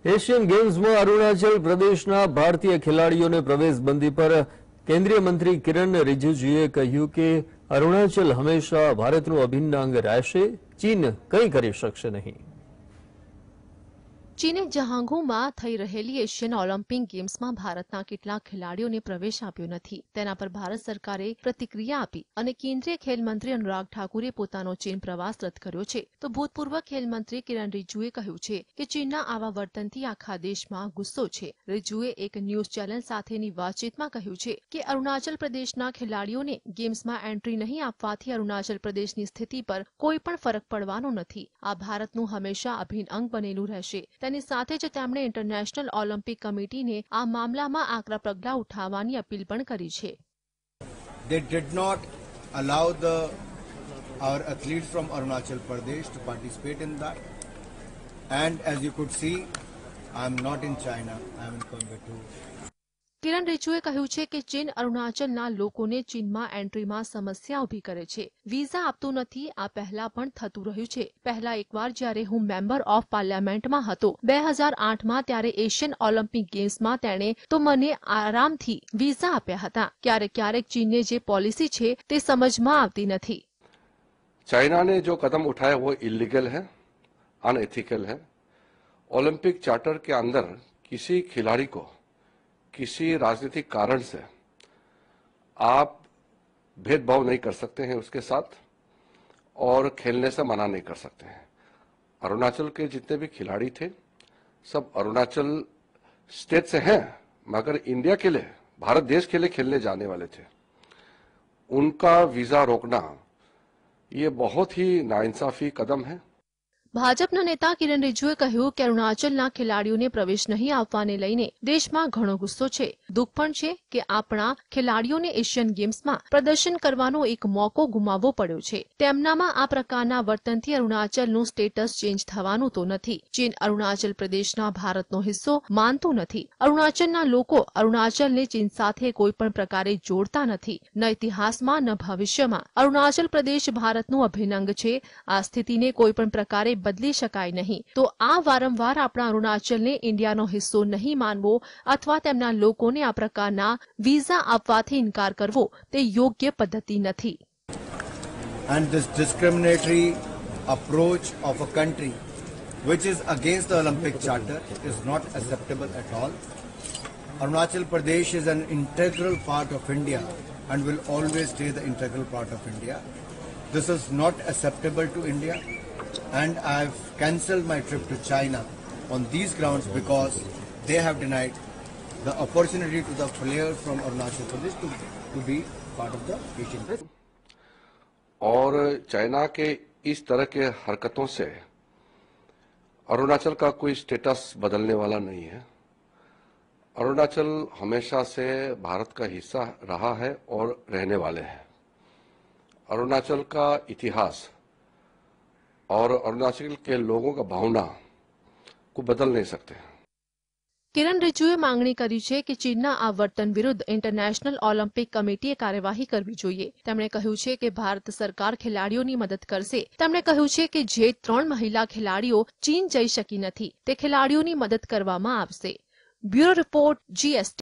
Asian games में अरुणाचल प्रदेशना भारतीय खिलाड़ीओने प्रवेश बंदी पर केंद्रीय मंत्री किरण रिजिजुए कह्यु के अरुणाचल हमेशा भारतनु अभिन्न अंग रहेशे, चीन कंई करी शकशे नहीं। चीने जहांगीમાં થઈ રહેલી એશિયન ઓલિમ્પિક ગેમ્સમાં ભારતના કેટલાક ખેલાડીઓને પ્રવેશ આપ્યો નથી, તેના પર ભારત સરકારે પ્રતિક્રિયા આપી અને કેન્દ્રીય ખેલ મંત્રી અનુરાગ ઠાકુરે પોતાનો ચીન પ્રવાસ રદ કર્યો છે। તો ભૂતપૂર્વ ખેલ મંત્રી કિરણ રિજિજુએ કહ્યું છે કે ચીનના આવા વર્તનથી આખા દેશમાં ગુસ્સો છે। રિજિજુએ એક ન્યૂઝ ચેનલ સાથેની વાતચીતમાં કહ્યું છે કે અરુણાચલ પ્રદેશના ખેલાડીઓને ગેમ્સમાં એન્ટ્રી નહીં આપવાથી અરુણાચલ પ્રદેશની સ્થિતિ પર કોઈ પણ ફરક પડવાનો નથી। આ ભારતનું હંમેશા અભિન્ન અંગ બનેલું રહેશે। તેની સાથે જ તેમણે ઇન્ટરનેશનલ ઓલિમ્પિક કમિટીને આ મામલામાં આકરા પગલાં ઉઠાવવાની અપીલ પણ કરી છે। They did not allow our athletes from Arunachal Pradesh to participate in that, and as you could see, I am not in China, I am in Coimbatore. કિરણ રિજિજુએ કહ્યું છે કે ચીન અરુણાચલના લોકોને ચીનમાં એન્ટ્રીમાં સમસ્યા ઊભી કરે છે, વિઝા આપતું નથી। આ પહેલા પણ થતું રહ્યું છે। પહેલા એકવાર જ્યારે હું મેમ્બર ઓફ પાર્લામેન્ટમાં હતો 2008માં, ત્યારે એશિયન ઓલિમ્પિક ગેમ્સમાં તેણે તો મને આરામથી વિઝા આપ્યા હતા। ક્યારેક ક્યારેક ચીનને જે પોલિસી છે તે સમજમાં આવતી નથી। चाइना ने जो कदम उठाया वो इलीगल है, अनएथिकल है। ओलंपिक चार्टर के अंदर किसी खिलाड़ी को किसी राजनीतिक कारण से आप भेदभाव नहीं कर सकते हैं उसके साथ, और खेलने से मना नहीं कर सकते हैं। अरुणाचल के जितने भी खिलाड़ी थे सब अरुणाचल स्टेट से हैं, मगर इंडिया के लिए, भारत देश के लिए खेलने जाने वाले थे। उनका वीजा रोकना ये बहुत ही नाइंसाफी कदम है। ભાજપના નેતા કિરણ રિજિજુએ કહ્યું કે અરુણાચલના ખેલાડીઓને પ્રવેશ નહીં આપવાને લઈને દેશમાં ઘણો ગુસ્સો છે। દુઃખ પણ છે કે આપણા ખેલાડીઓને એશિયન ગેમ્સમાં પ્રદર્શન કરવાનો એક મોકો ગુમાવવો પડ્યો છે। તેમનામાં આ પ્રકારના વર્તનથી અરુણાચલનું સ્ટેટસ ચેન્જ થવાનું તો નથી। ચીન અરુણાચલ પ્રદેશના ભારતનો હિસ્સો માનતું નથી। અરુણાચલના લોકો અરુણાચલને ચીન સાથે કોઈ પણ પ્રકારે જોડતા નથી, ન ઇતિહાસમાં ન ભવિષ્યમાં। અરુણાચલ પ્રદેશ ભારતનું અભિન્ન અંગ છે। આ સ્થિતિને કોઈ પણ પ્રકારે બદલી શકાય નહીં। તો આ વારંવાર આપણા અરુણાચલને ઇન્ડિયાનો હિસ્સો નહીં માનવો અથવા તેમના લોકોને આ પ્રકારના વિઝા આપવાથી ઇનકાર કરવો તે યોગ્ય પદ્ધતિ નથી। And this discriminatory approach of a country which is against the Olympic Charter is not acceptable at all. Arunachal Pradesh is an integral part of India and will always stay the integral part of India. This is not acceptable to India, and I've cancelled my trip to China on these grounds because they have denied the opportunity to the players from Arunachal Pradesh to be part of the Asian Games. और China के इस तरह के हरकतों से अरुणाचल का कोई status बदलने वाला नहीं है। अरुणाचल हमेशा से भारत का हिस्सा रहा है और रहने वाले हैं। अरुणाचल का इतिहास और अरुणाचल के लोगों का भावना को बदल नहीं सकते। કિરણ રિજિજુએ માંગણી કરી છે કે ચીનના આ વર્તન વિરુદ્ધ ઇન્ટરનેશનલ ઓલિમ્પિક કમિટીએ કાર્યવાહી કરવી જોઈએ। તેમણે કહ્યું છે કે ભારત સરકાર ખેલાડીઓની મદદ કરશે। તેમણે કહ્યું છે કે જે 3 મહિલા ખેલાડીઓ ચીન જઈ શકી નથી તે ખેલાડીઓની મદદ કરવામાં આવશે। Bureau report, GST।